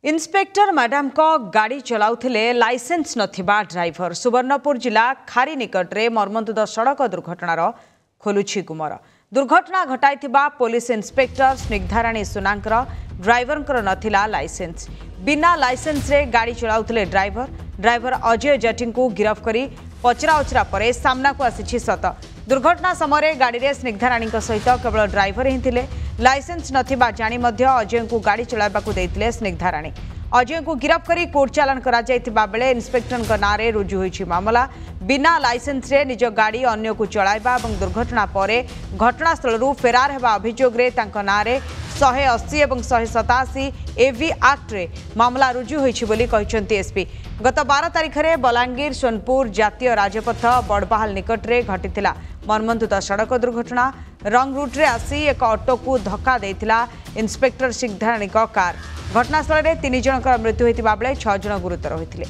Inspector madam को गाड़ी चलाउथिले लाइसेंस नथिबा ड्राइवर सुवर्णपुर जिला खारी निकट रे मर्मन्तुद सड़क दुर्घटनार खोलुछि गुमर। दुर्घटना घटाइथिबा पुलिस इन्स्पेक्टर स्निग्धाराणी सुनांकर ड्राइवर नथिला लाइसेंस। बिना लाइसेंस रे गाड़ी चलाउथिले ड्राइवर अजय जेठी को गिरफ्त करी पचरा उचरा पर सामना को आसी सत। दुर्घटना समय गाड़ी रे स्निग्धाराणी सहित केवल ड्राइवर ही थिले। लाइसेंस नथिबा जानी मध्य अजय को गाड़ी चलाइबाकू देइथिले स्निग्धाराणी। अजय को गिरफ्त करी कोर्ट चालान करा जायतिबा बेले इन्स्पेक्टर नारे रुजु होइछि मामला। बिना लाइसेंस रे निज गाड़ी अन्य को चलाइबा और दुर्घटना पर घटनास्थल फेरार हेबा अभियोग रे तांको नारे 180 और 187 एवी एक्ट रे मामला रुजु होइछि बोली कहिसंती एसपी। गत 12 तारिख रे बलांगीर सोनपुर जातीय राजपथ बड़बाहाल निकट रे घटिथिला मर्मन्तुद सड़क दुर्घटना। रंग रूट रे आसी एक ऑटो को धक्का देइथिला इन्स्पेक्टर स्निग्धाराणी कार। घटनास्थल में 3 जनकर मृत्यु होइतिबा बेले 6 जन गुरुतर होइतिले।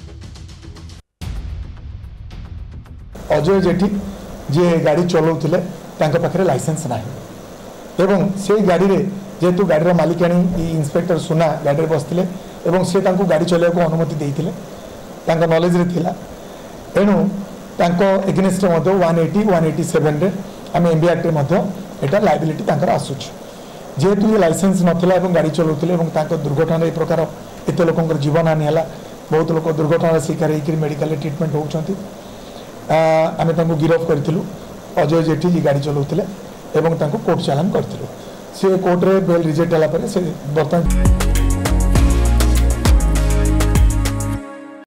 अजय जेठी जे गाड़ी चलाउथिले तांका पाखरे लाइसेंस नाही एवं से गाड़ी रे जेतु गाड़ी मालिकाणी इन्स्पेक्टर सुना गाड़ी रे बसथिले एवं से तांको गाड़ी चलाइको अनुमति देइथिले तांका नॉलेज रे थिला। एनु तांको एग्नेस्ट मध्ये 180 187 रे हम एमबी एक्ट रे मध्ये एटा लायबिलिटी तांकर आसुछ। जेतु ये लाइसेंस नथिला एवं गाड़ी चलाउथिले एवं तांको दुर्घटना ए प्रकार एते लोकंकर जीवन हानि हला। बहुत लोक दुर्घटना शिकार होकर मेडिकल ट्रीटमेंट होउछंती। आमे तांको गिरफ्त करथिलु। अजय जेठी जी गाड़ी चलाउथिले एवं तांको कोर्ट चालान करथिलु। से कोर्ट रे बेल रिजेक्ट हला पर से बर्तन